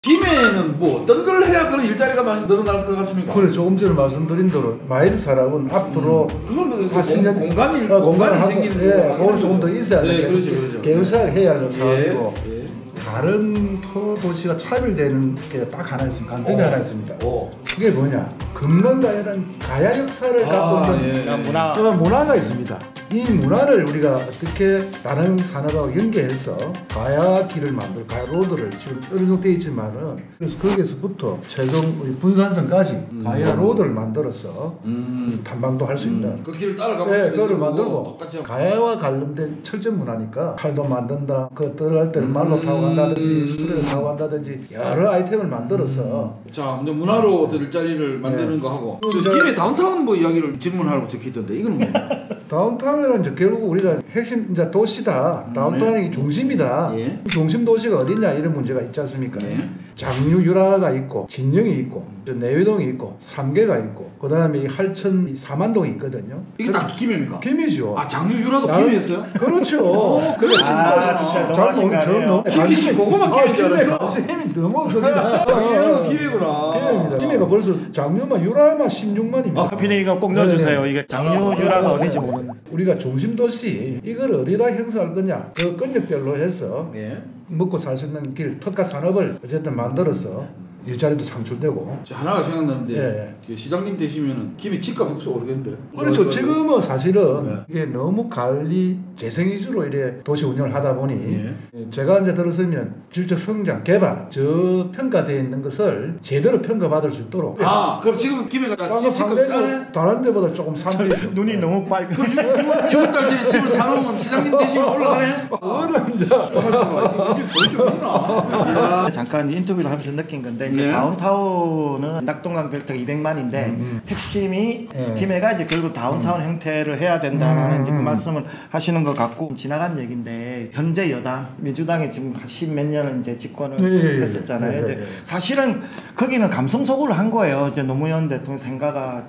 김해는 뭐 어떤 걸 해야 그런 일자리가 많이 늘어날 것 같습니까? 그래, 조금 전에 말씀드린 대로 마이드 사람은 앞으로 그건 공간이 생기는 예, 그거는 조금 더 있어야 돼요. 그렇죠. 계열사가 해야 하는 사업이고 다른 도시가 차별되는 게 딱 하나 있습니다. 관점이 하나 있습니다. 그게 뭐냐? 금강가야라는 가야 역사를 갖고 있는 문화가 있습니다. 이 문화를 우리가 어떻게 다른 산업하고 연계해서 가야길을 가야 로드를 지금 어느 정도 되어 있지만은 그래서 거기에서부터 최종 우리 분산선까지 가야 로드를 만들어서 탐방도 할 수 있는 그 길을 따라가고 그거를 만들고 가야와 관련된 철저 문화니까 칼도 만든다. 그 들어갈 때는 말로 타고 간다든지 수레를 타고 간다든지 여러 아이템을 만들어서 자, 이제 문화로 일자리를 만드는 거 하고 김해 다운타운 뭐 이야기를 질문하라고 적혀있던데 이건 뭐예요? 다운타운이란 이제 결국 우리가 핵심 이제 도시다. 다운타운이 중심이다. 중심 도시가 어디냐 이런 문제가 있지 않습니까? 장류 유라가 있고 진영이 있고 내외동이 있고 삼계가 있고 그 다음에 이 할천 사만동이 있거든요. 이게 다 김해입니까? 김해죠. 아, 장류 유라도 김해였어요? 그렇죠. 그렇습니다. 진짜 너무하신 거 아니에요? 김해시 그거만 김해인 줄 알았어. 힘이 너무 없어지다. 장류 유라도 김해구나. 김해입니다. 김해가 벌써 장류만 유라만 16만입니다. 커피는 이거 꼭 넣어주세요. 이게 장류 유라가 어딘지 모르는. 우리가 중심 도시 이걸 어디다 형성할 거냐? 그 권역별로 해서 먹고 살 수 있는 길 특화 산업을 어쨌든 만들어서 일자리도 창출되고. 하나가 생각나는데 시장님 되시면은 김해 집값 혹시 오르겠는데? 그렇죠. 지금은 사실은 이게 너무 관리 재생 위주로 이래 도시 운영을 하다 보니 제가 이제 들어서면 질적 성장 개발 저 평가되어 있는 것을 제대로 평가받을 수 있도록. 그럼 지금 김해가 집값 싸네? 다른 데보다 조금 상대죠. 눈이 너무 빨개. 6월달 전에 집을 사놓으면 시장님 되시면 올라가네? 그거는 이제 반갑습니다. 돈이 좀 있나? 잠깐 인터뷰를 하면서 느낀 건데 이제 다운타운은 낙동강 별택 200만인데 핵심이 김해가 이제 결국 다운타운 형태를 해야 된다라는 그 말씀을 하시는 것 같고 지나간 얘기인데 현재 여당 민주당이 지금 10몇 년을 이제 집권을 했었잖아요. 이제 사실은 거기는 감성 소구를 한 거예요. 이제 노무현 대통령 생각가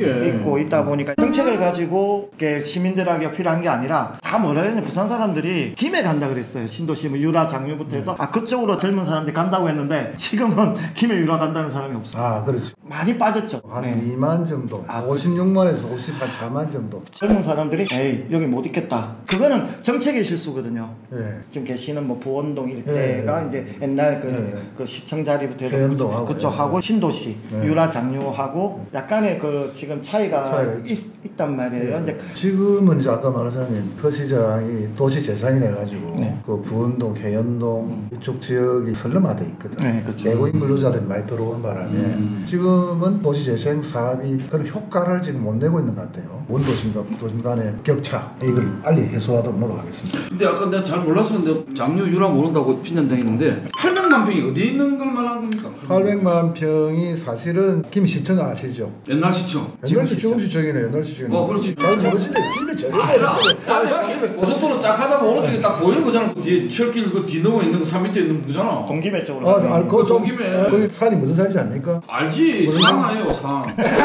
있고 있다 보니까 정책을 가지고 시민들에게 필요한 게 아니라 다 뭐라 했냐 부산 사람들이 김해 간다 그랬어요. 신도시 뭐 유라 장류부터 해서 그쪽으로 젊은 사람들이 간다고 했는데 지금은 김해 유라 간다는 사람이 없어요. 그렇죠. 많이 빠졌죠. 한 2만 정도. 56만에서 54만 정도. 젊은 사람들이 에이 여기 못 있겠다. 그거는 정책의 실수거든요. 지금 계시는 뭐 부원동 일대가 이제 옛날 그 시청 자리부터 해서 그쪽 하고 신도시 유라 장류하고 약간의 그 지금 차이가 있단 말이에요. 이제 지금은 이제 아까 말하자면 퍼시장이 도시 재산이라 가지고 그 부원동, 계연동 이쪽 지역이 선름화돼 있거든. 그렇죠. 외국인 근로자들이 많이 들어오는 바람에 지금은 도시 재생 사업이 그런 효과를 지금 못 내고 있는 것 같아요. 원도심과 도심 간의 격차 이걸 빨리 해소하도록 노력하겠습니다. 근데 아까 내가 잘 몰랐었는데 장류 유라 모른다고 핀잔당했는데 800만 평이 어디에 있는 걸 말하는 겁니까? 800만 평이 사실은 김시청 아시죠? 옛날 시청. 옛날 지금 시청이네. 옛날 시청이네. 그렇지. 잘 모르시네. 집에 전혀 모르시네. 고속도로 쫙 하다 보면 오른쪽에 딱 보이는 거잖아. 그 뒤에 철길 그 뒤넘어 있는 거 산 밑에 있는 거잖아. 동김해 쪽으로. 그거 동김해. 거기 산이 무슨 산인지 압니까? 알지. 산 아니에요, 산.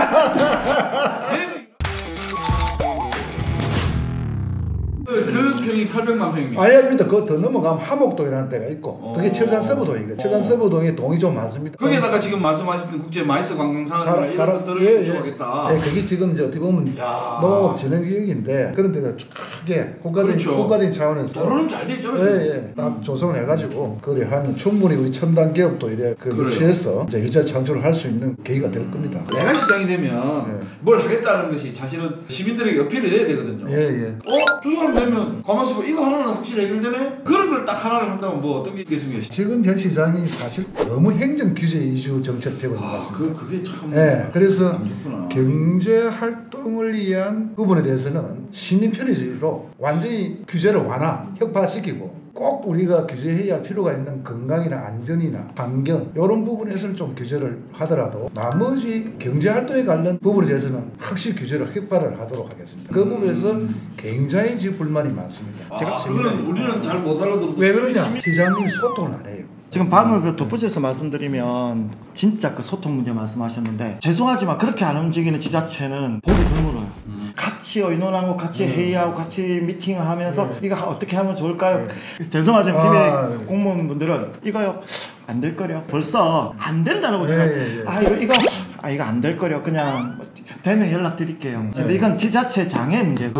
그 평이 800만 평입니다. 아닙니다. 그거 더 넘어가면 함옥동이라는 데가 있고 그게 철산서부동이거든요. 철산서부동에 동이 좀 많습니다. 거기에다가 지금 말씀하셨던 국제 마이스 관광산을 이런 것들을 구축하겠다. 그게 지금 이제 어떻게 보면 농업 진흥지역인데 그런 데가 크게 국가적인 차원에서 도로는 잘 돼 있죠. 딱 조성을 해가지고 그래 하면 충분히 우리 첨단 기업도 이래 취해서 이제 일자리 창출을 할 수 있는 계기가 될 겁니다. 내가 시장이 되면 뭘 하겠다는 것이 사실은 시민들에게 어필이 돼야 되거든요. 두 사람 되면 가만있어 봐. 이거 하나는 확실히 해결되네? 그런 걸 딱 하나를 한다면 뭐 어떤 게 있겠습니까? 지금 현 시장이 사실 너무 행정 규제 위주 정책 되고 있는 것 같습니다. 그게 참. 그래서 경제 활동을 위한 부분에 대해서는 시민 편의로 완전히 규제를 혁파시키고 꼭 우리가 규제해야 할 필요가 있는 건강이나 안전이나 환경 이런 부분에서는 좀 규제를 하더라도 나머지 경제활동에 관련 부분에 대해서는 확실히 규제를 혁파를 하도록 하겠습니다. 그 부분에서 굉장히 지금 불만이 많습니다. 그거는 우리는 잘 못 알아들어도 왜 그러냐? 시장님이 소통을 안 해요. 지금 방금 덧붙여서 말씀드리면 진짜 그 소통 문제 말씀하셨는데 죄송하지만 그렇게 안 움직이는 지자체는 보기 드물어요. 같이 의논하고 같이 회의하고 같이 미팅하면서 이거 어떻게 하면 좋을까요? 죄송하지만 김해 공무원분들은 이거요 안 될 거려. 벌써 안 된다라고 생각. 이거 안 될 거려. 그냥 되면 연락드릴게요. 근데 이건 지자체 장의 문제고,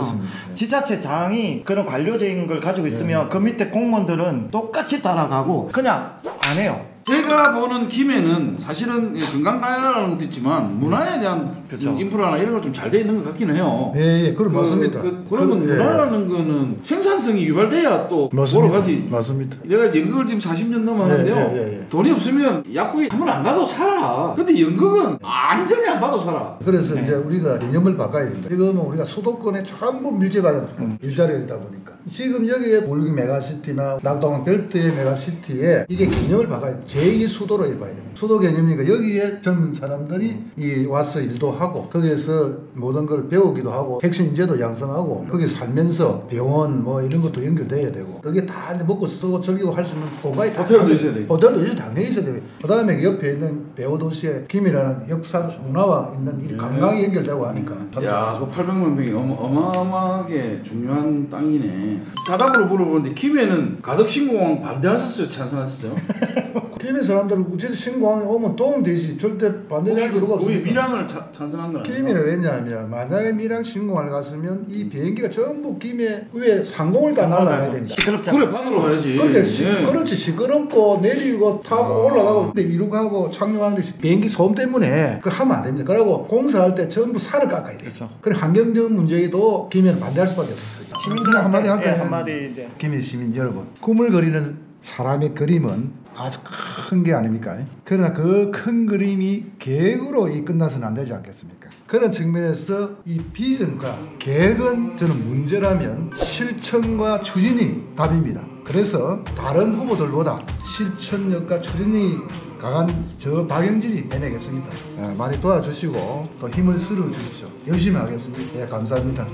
지자체장이 그런 관료적인 걸 가지고 있으면 그 밑에 공무원들은 똑같이 따라가고 그냥 안 해요. 제가 보는 김해는 사실은 건강가야라는 것도 있지만 문화에 대한 인프라나 이런 거 좀 잘 돼 있는 것 같기는 해요. 그럼 맞습니다. 그러면 문화라는 거는 생산성이 유발돼야 또 보러 가지. 맞습니다. 내가 연극을 지금 40년 넘어 하는데요. 돈이 없으면 약국에 한 번 안 가도 살아. 근데 연극은 완전히 안 봐도 살아. 그래서 이제 우리가 개념을 바꿔야 된다. 지금은 우리가 수도권에 전부 밀집한 일자리가 있다 보니까 지금 여기에 볼기 메가시티나 낙동강 벨트의 메가시티에 이게 개념을 바꿔야 돼. 제2 수도로 봐야 됩니다. 수도 개념이니까 여기에 젊은 사람들이 와서 일도 하고 거기에서 모든 걸 배우기도 하고 핵심 인재도 양성하고 거기 살면서 병원 뭐 이런 것도 연결돼야 되고 거기에 다 이제 먹고 쓰고 즐기고 할 수 있는 공간이 호텔도 있어야 돼. 호텔도 있어야 당연히 있어야 돼. 그다음에 옆에 있는 배우 도시의 김이라는 역사 문화와 있는 이 관광이 연결되고 하니까. 야, 그 800만 명이 어마어마하게 중요한 땅이네. 사담으로 물어보는데 김해는 가덕 신공항 반대하셨어요? 찬성하셨어요? 김해 사람들은 어쨌든 신공항에 오면 도움되지 절대 반대할 필요가 없어요. 거기 밀양을 찬성한 건 아니에요? 김해는 왜냐하면 만약에 밀양 신공항을 갔으면 이 비행기가 전부 김해 위에 상공을 다 날아가야 됩니다. 시끄럽잖아. 그래 바다로 가야지. 그렇지 시끄럽고 내리고 타고 올라가고 근데 이러고 하고 착륙하는데 비행기 소음 때문에 그거 하면 안 됩니다. 그리고 공사할 때 전부 산을 깎아야 돼요. 그래 환경적 문제에도 김해는 반대할 수밖에 없었어요. 시민들 한마디 할까요? 한마디 이제. 김해 시민 여러분, 꿈을 그리는 사람의 그림은 아주 큰 게 아닙니까? 그러나 그 큰 그림이 계획으로 끝나서는 안 되지 않겠습니까? 그런 측면에서 이 비전과 계획은 저는 문제라면 실천과 추진이 답입니다. 그래서 다른 후보들보다 실천력과 추진이 강한 저 박영진이 해내겠습니다. 많이 도와주시고 또 힘을 실어주십시오. 열심히 하겠습니다. 네, 감사합니다.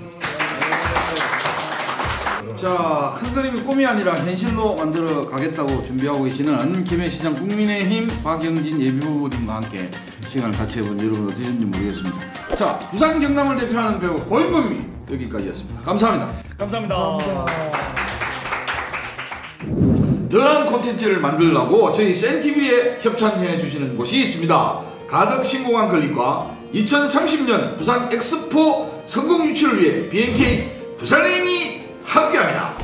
자, 큰 그림이 꿈이 아니라 현실로 만들어 가겠다고 준비하고 계시는 김해시장 국민의힘 박영진 예비후보님과 함께 시간을 같이 해본 여러분 어떠셨는지 모르겠습니다. 자, 부산 경남을 대표하는 배우 고인범이 여기까지였습니다. 감사합니다. 감사합니다. 더 나은 콘텐츠를 만들려고 저희 센TV에 협찬해 주시는 곳이 있습니다. 가덕 신공항 건립과 2030년 부산 엑스포 성공 유치를 위해 BNK 부산은행이 함께합니다.